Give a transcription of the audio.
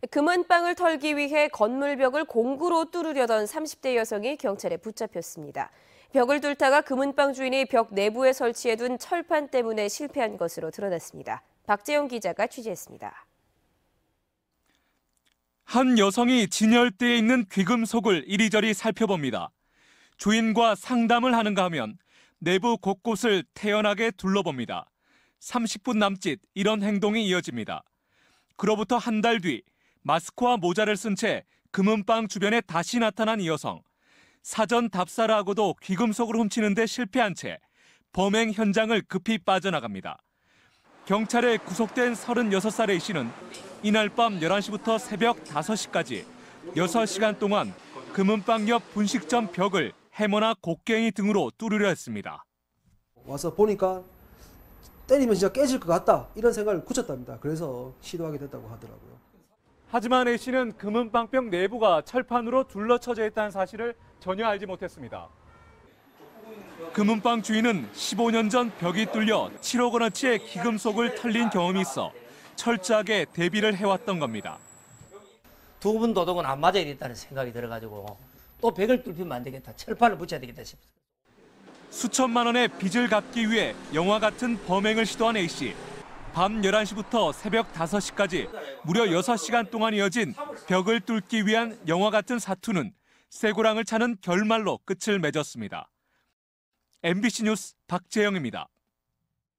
금은방을 털기 위해 건물벽을 공구로 뚫으려던 30대 여성이 경찰에 붙잡혔습니다. 벽을 뚫다가 금은방 주인이 벽 내부에 설치해둔 철판 때문에 실패한 것으로 드러났습니다. 박재영 기자가 취재했습니다. 한 여성이 진열대에 있는 귀금속을 이리저리 살펴봅니다. 주인과 상담을 하는가 하면 내부 곳곳을 태연하게 둘러봅니다. 30분 남짓 이런 행동이 이어집니다. 그로부터 한 달 뒤 마스크와 모자를 쓴 채 금은방 주변에 다시 나타난 이 여성. 사전 답사를 하고도 귀금속을 훔치는 데 실패한 채 범행 현장을 급히 빠져나갑니다. 경찰에 구속된 36살의 이 씨는 이날 밤 11시부터 새벽 5시까지 6시간 동안 금은방 옆 분식점 벽을 해머나 곡괭이 등으로 뚫으려 했습니다. 와서 보니까 때리면 진짜 깨질 것 같다 이런 생각을 굳혔답니다. 그래서 시도하게 됐다고 하더라고요. 하지만 A 씨는 금은방벽 내부가 철판으로 둘러쳐져 있다는 사실을 전혀 알지 못했습니다. 금은방 주인은 15년 전 벽이 뚫려 7억 원어치의 귀금속을 털린 경험이 있어 철저하게 대비를 해왔던 겁니다. 두 분 도둑은 안 맞아야 겠다는 생각이 들어가지고 또 벽을 뚫히면 안 되겠다. 철판을 붙여야 되겠다 싶어요. 수천만 원의 빚을 갚기 위해 영화 같은 범행을 시도한 A 씨. 밤 11시부터 새벽 5시까지 무려 6시간 동안 이어진 벽을 뚫기 위한 영화 같은 사투는 쇠고랑을 차는 결말로 끝을 맺었습니다. MBC 뉴스 박재영입니다.